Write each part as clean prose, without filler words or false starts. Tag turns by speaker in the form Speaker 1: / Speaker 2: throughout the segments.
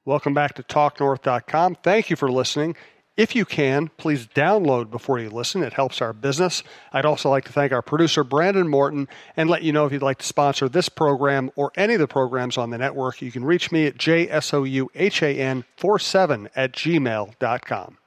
Speaker 1: Welcome back to talknorth.com. Thank you for listening. If you can, please download before you listen. It helps our business. I'd also like to thank our producer, Brandon Morton, and let you know if you'd like to sponsor this program or any of the programs on the network, you can reach me at jsouhan47@gmail.com.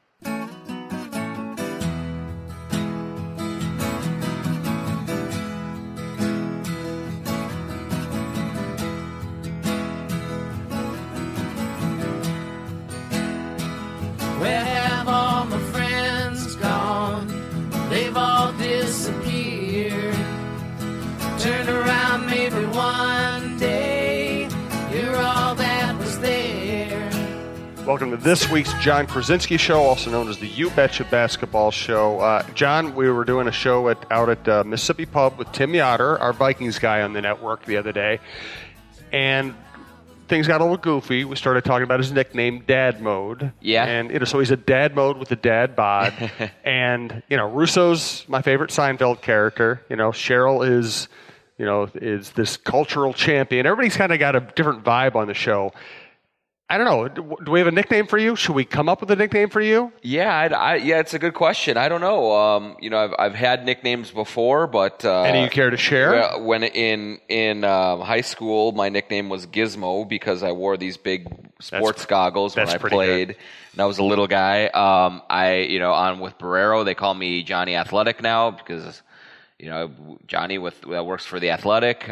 Speaker 2: Where have all my friends gone? They've all disappeared. Turn around maybe one day, you're all that was there.
Speaker 1: Welcome to this week's Jon Krawczynski Show, also known as the You Betcha Basketball Show. John, we were doing a show out at Mississippi Pub with Tim Yoder, our Vikings guy on the network the other day, and things got a little goofy. We started talking about his nickname, Dad Mode.
Speaker 3: Yeah.
Speaker 1: And so he's a dad mode with a dad bod. And, Russo's my favorite Seinfeld character. Cheryl is this cultural champion. Everybody's kind of got a different vibe on the show. I don't know. Do we have a nickname for you? Should we come up with a nickname for you?
Speaker 3: Yeah, it's a good question. I don't know. I've had nicknames before, but
Speaker 1: any you care to share?
Speaker 3: When in high school, my nickname was Gizmo because I wore these big sports goggles when I played, and I was a little guy. On with Barrero, they call me Johnny Athletic now because Johnny that works for the Athletic.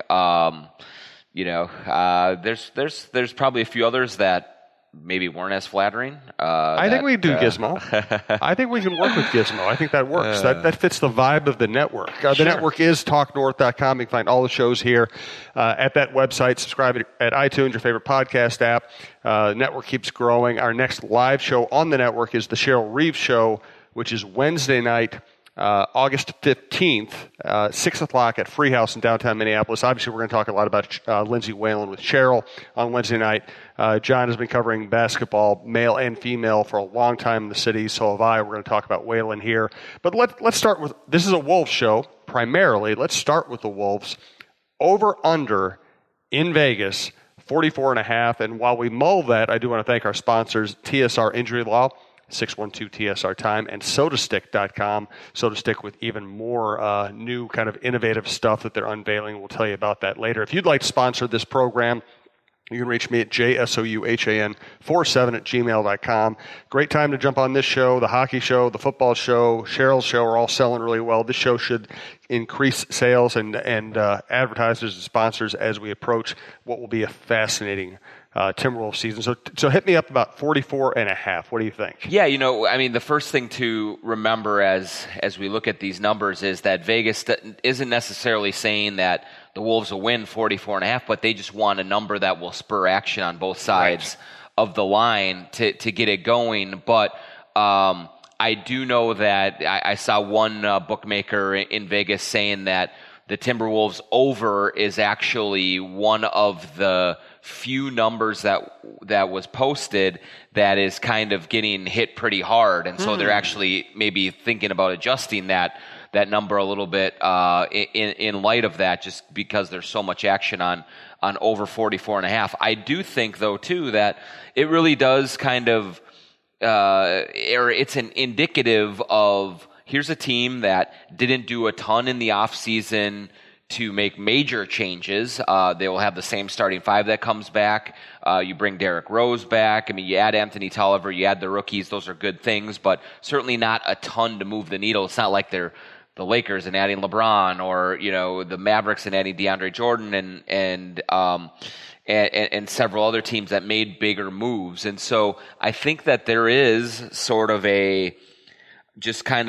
Speaker 3: There's probably a few others that maybe weren't as flattering.
Speaker 1: I think we do Gizmo. I think we can work with Gizmo. I think that works. That fits the vibe of the network. The network is talknorth.com. You can find all the shows here at that website. Subscribe at iTunes, your favorite podcast app. The network keeps growing. Our next live show on the network is the Cheryl Reeves Show, which is Wednesday night, August 15th, 6 o'clock at Free House in downtown Minneapolis. Obviously, we're going to talk a lot about Lindsay Whalen with Cheryl on Wednesday night. John has been covering basketball, male and female, for a long time in the city. So have I. We're going to talk about Whalen here. But let's start with, this is a Wolves show, primarily. Let's start with the Wolves. Over-under in Vegas, 44.5. And while we mull that, I do want to thank our sponsors, TSR Injury Law, 612-TSR-TIME, and SodaStick.com. SodaStick with even more new kind of innovative stuff that they're unveiling. We'll tell you about that later. If you'd like to sponsor this program, you can reach me at jsouhan47@gmail.com. Great time to jump on this show, the hockey show, the football show, Cheryl's show are all selling really well. This show should increase sales and advertisers and sponsors as we approach what will be a fascinating Timberwolves season. So hit me up about 44.5. What do you think?
Speaker 3: Yeah, the first thing to remember as we look at these numbers is that Vegas isn't necessarily saying that the Wolves will win 44.5, but they just want a number that will spur action on both sides of the line to get it going. But I do know that I saw one bookmaker in Vegas saying that the Timberwolves over is actually one of the few numbers that was posted that is kind of getting hit pretty hard. And so they're actually maybe thinking about adjusting that number a little bit in light of that, just because there's so much action on over 44.5. I do think, though, too, that it really does kind of it's an indicative of, here's a team that didn't do a ton in the offseason to make major changes. They will have the same starting five that comes back. You bring Derrick Rose back. I mean, you add Anthony Tolliver, you add the rookies. Those are good things, but certainly not a ton to move the needle. It's not like they're the Lakers and adding LeBron, or the Mavericks and adding DeAndre Jordan and several other teams that made bigger moves. And so I think that there is sort of a bit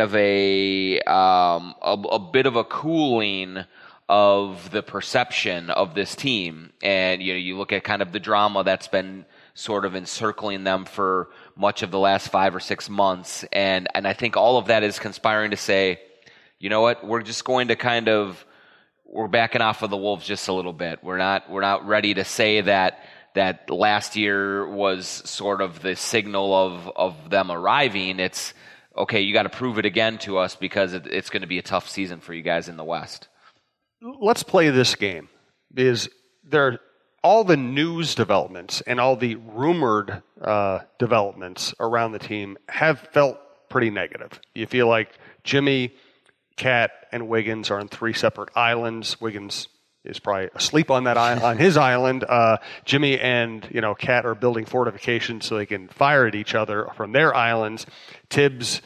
Speaker 3: of a cooling of the perception of this team. And you look at kind of the drama that's been sort of encircling them for much of the last 5 or 6 months, and I think all of that is conspiring to say, you know what, we're just going to we're backing off of the Wolves just a little bit. We're not ready to say that last year was sort of the signal of them arriving. It's okay, you got to prove it again to us, because it's going to be a tough season for you guys in the West.
Speaker 1: Let's play this game, because there are all the news developments and all the rumored developments around the team have felt pretty negative. You feel like Jimmy, Cat, and Wiggins are on 3 separate islands. Wiggins is probably asleep on that on his island. Jimmy and Cat are building fortifications so they can fire at each other from their islands. Tibbs,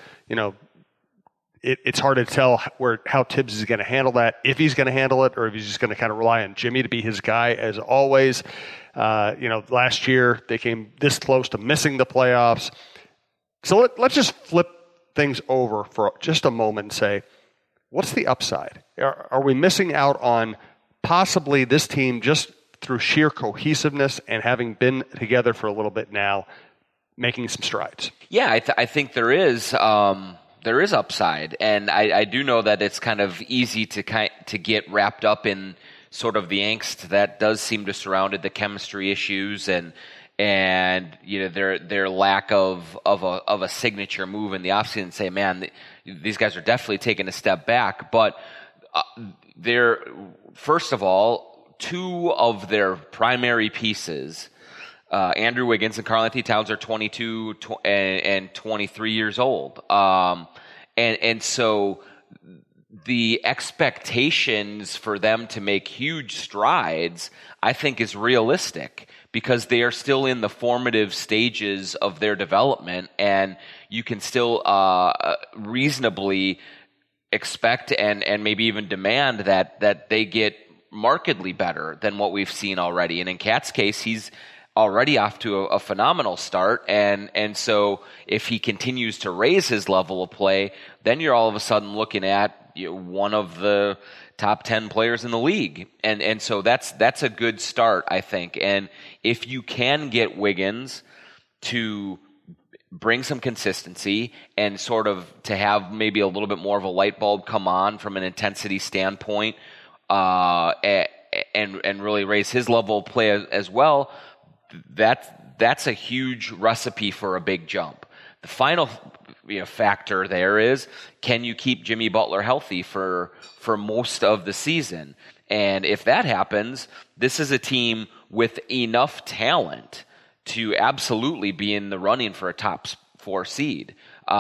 Speaker 1: it's hard to tell how Tibbs is going to handle that, if he's going to handle it, or if he's just going to kind of rely on Jimmy to be his guy as always. Last year they came this close to missing the playoffs. So let's just flip things over for just a moment and say, what's the upside? Are we missing out on possibly this team just through sheer cohesiveness and having been together for a little bit now, making some strides?
Speaker 3: Yeah, I think there is. There is upside, and I do know that it's kind of easy to get wrapped up in sort of the angst that does seem to surround it, the chemistry issues, and their lack of a signature move in the offseason, and say, man, these guys are definitely taking a step back. But they're, first of all, 2 of their primary pieces, Andrew Wiggins and Karl-Anthony Towns, are 22 and 23 years old. And so the expectations for them to make huge strides, I think, is realistic, because they are still in the formative stages of their development, and you can still reasonably expect and maybe even demand that they get markedly better than what we've seen already. And in Cat's case, he's already off to a phenomenal start, and so if he continues to raise his level of play, then you're all of a sudden looking at one of the top 10 players in the league, and so that's a good start, I think. And if you can get Wiggins to bring some consistency and sort of to have maybe a little bit more of a light bulb come on from an intensity standpoint, and really raise his level of play as well, that's a huge recipe for a big jump. The final factor there is, can you keep Jimmy Butler healthy for most of the season? And if that happens, this is a team with enough talent to absolutely be in the running for a top 4 seed.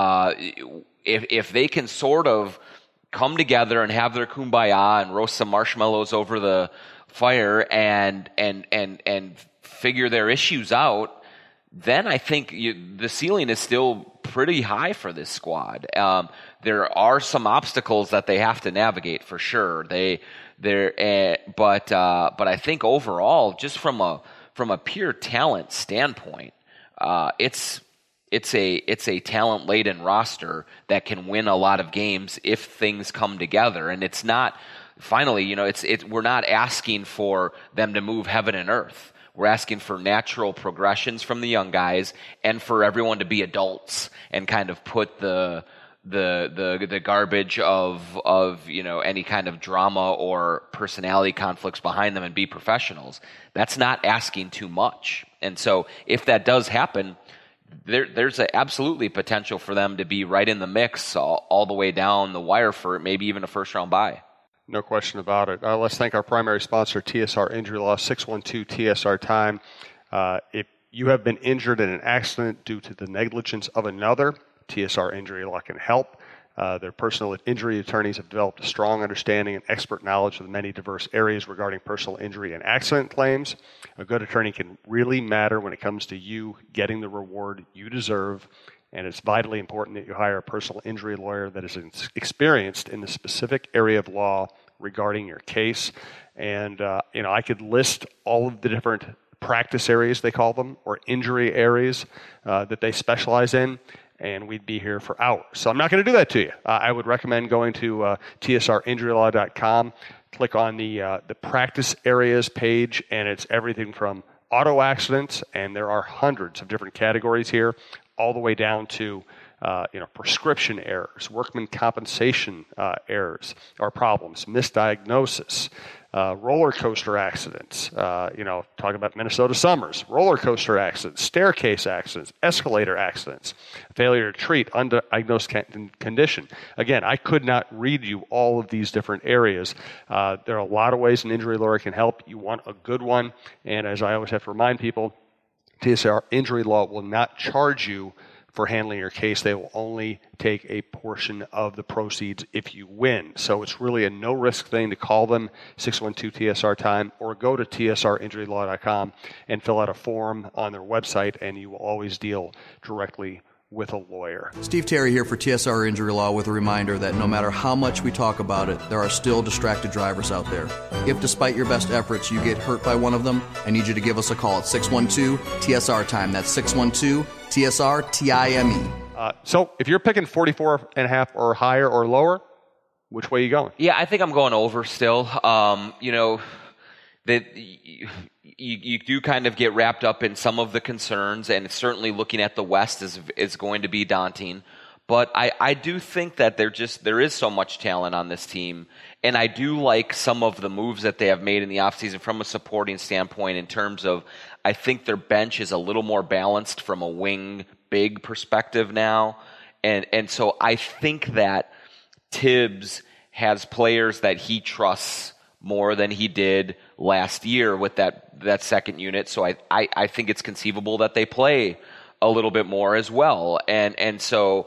Speaker 3: If they can sort of come together and have their kumbaya and roast some marshmallows over the fire and figure their issues out, then I think the ceiling is still pretty high for this squad. There are some obstacles that they have to navigate for sure. But I think overall, just from a pure talent standpoint, it's a talent laden roster that can win a lot of games if things come together. And it's not, finally, we're not asking for them to move heaven and earth. We're asking for natural progressions from the young guys, and for everyone to be adults and kind of put the garbage of any kind of drama or personality conflicts behind them and be professionals. That's not asking too much. And so if that does happen, there's absolutely potential for them to be right in the mix all the way down the wire for maybe even a first-round bye.
Speaker 1: No question about it. Let's thank our primary sponsor, TSR Injury Law, 612-TSR-TIME. If you have been injured in an accident due to the negligence of another, TSR Injury Law can help. Their personal injury attorneys have developed a strong understanding and expert knowledge of the many diverse areas regarding personal injury and accident claims. A good attorney can really matter when it comes to you getting the reward you deserve, and it's vitally important that you hire a personal injury lawyer that is experienced in the specific area of law regarding your case. And, I could list all of the different practice areas, they call them, or injury areas that they specialize in, and we'd be here for hours. So I'm not going to do that to you. I would recommend going to tsrinjurylaw.com, click on the practice areas page, and it's everything from auto accidents, and there are hundreds of different categories here, all the way down to prescription errors, workman compensation errors or problems, misdiagnosis, roller coaster accidents, talking about Minnesota summers, roller coaster accidents, staircase accidents, escalator accidents, failure to treat, undiagnosed condition. Again, I could not read you all of these different areas. There are a lot of ways an injury lawyer can help. You want a good one, and as I always have to remind people, TSR Injury Law will not charge you for handling your case. They will only take a portion of the proceeds if you win. So it's really a no-risk thing to call them, 612-TSR-TIME, or go to tsrinjurylaw.com and fill out a form on their website, and you will always deal directly with a lawyer.
Speaker 4: Steve Terry here for TSR Injury Law with a reminder that no matter how much we talk about it, there are still distracted drivers out there. If despite your best efforts you get hurt by one of them, I need you to give us a call at 612-TSR-TIME. That's 612-TSR-TIME.
Speaker 1: So if you're picking 44.5 or higher or lower, which way are you going?
Speaker 3: Yeah, I think I'm going over still. You do kind of get wrapped up in some of the concerns, and certainly looking at the West is going to be daunting. But I do think that there is so much talent on this team, and I do like some of the moves that they have made in the offseason from a supporting standpoint in terms of I think their bench is a little more balanced from a wing big perspective now. And so I think that Tibbs has players that he trusts more than he did last year with that second unit. So I think it's conceivable that they play a little bit more as well. And so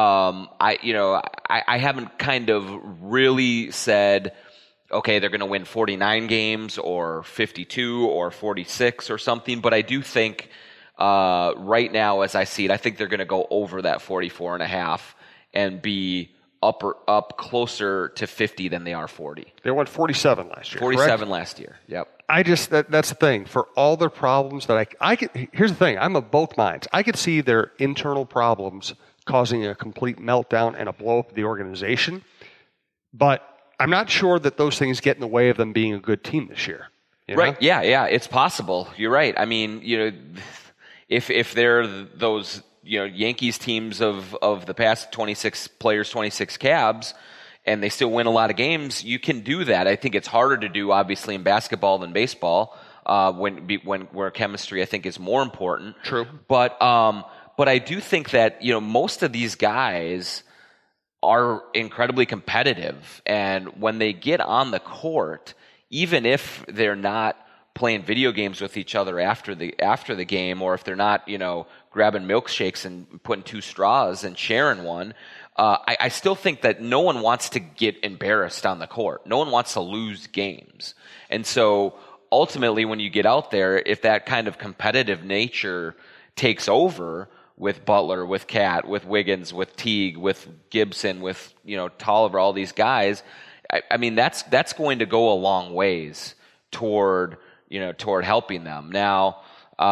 Speaker 3: I haven't kind of really said, okay, they're going to win 49 games or 52 or 46 or something. But I do think right now, as I see it, I think they're going to go over that 44.5 and be up closer to 50 than they are 40.
Speaker 1: They won 47 last year.
Speaker 3: 47
Speaker 1: correct?
Speaker 3: Last year. Yep.
Speaker 1: That's the thing. For all their problems that I could, here's the thing. I'm of both minds. I could see their internal problems causing a complete meltdown and a blow up of the organization, but I'm not sure that those things get in the way of them being a good team this year.
Speaker 3: Right? Yeah. It's possible. You're right. I mean, if they're those Yankees teams of the past 26 players, 26 cabs, and they still win a lot of games, you can do that. I think it's harder to do, obviously, in basketball than baseball, where chemistry, I think, is more important.
Speaker 1: True.
Speaker 3: But I do think that most of these guys are incredibly competitive, and when they get on the court, even if they're not playing video games with each other after the game, or if they're not grabbing milkshakes and putting 2 straws and sharing one, I still think that no one wants to get embarrassed on the court. No one wants to lose games. And so ultimately when you get out there, if that kind of competitive nature takes over with Butler, with Cat, with Wiggins, with Teague, with Gibson, with Tolliver, all these guys, I mean that's going to go a long ways toward helping them. Now,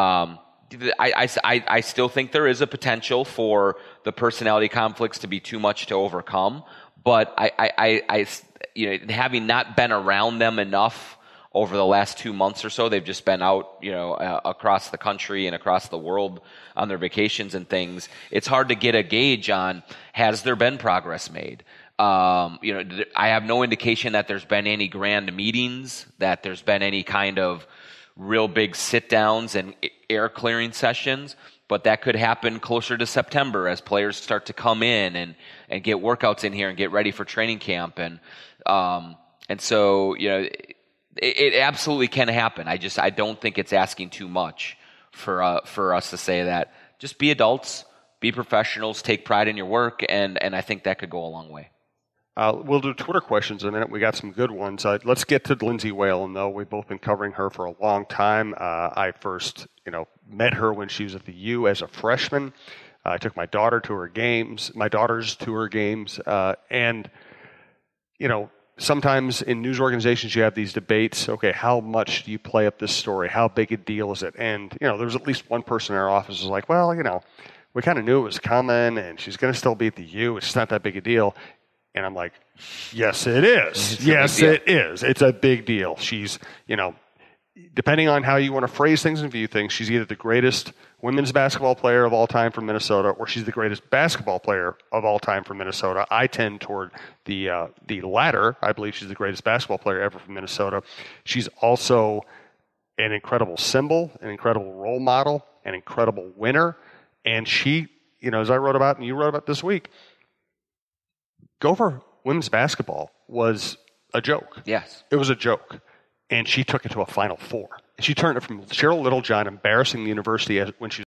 Speaker 3: I still think there is a potential for the personality conflicts to be too much to overcome, but I having not been around them enough over the last 2 months or so, they've just been out, across the country and across the world on their vacations and things. It's hard to get a gauge on, has there been progress made? I have no indication that there's been any grand meetings, that there's been any kind of real big sit-downs and air clearing sessions, but that could happen closer to September as players start to come in and get workouts in here and get ready for training camp. And so, it absolutely can happen. I don't think it's asking too much for us to say that. Just be adults, be professionals, take pride in your work, and I think that could go a long way.
Speaker 1: We'll do Twitter questions in a minute. We got some good ones. Let's get to Lindsay Whalen, though. We've both been covering her for a long time. I first, met her when she was at the U as a freshman. I took my daughters to her games, and sometimes in news organizations you have these debates. Okay, how much do you play up this story? How big a deal is it? And there was at least one person in our office who was like, well, we kind of knew it was coming, and she's going to still be at the U. It's not that big a deal. And I'm like, yes, it is. Yes, it is. It's a big deal. She's, depending on how you want to phrase things and view things, she's either the greatest women's basketball player of all time from Minnesota, or she's the greatest basketball player of all time from Minnesota. I tend toward the latter. I believe she's the greatest basketball player ever from Minnesota. She's also an incredible symbol, an incredible role model, an incredible winner. And she, as I wrote about and you wrote about this week, Gopher women's basketball was a joke.
Speaker 3: Yes.
Speaker 1: It was a joke. And she took it to a Final Four. She turned it from Cheryl Littlejohn embarrassing the university when she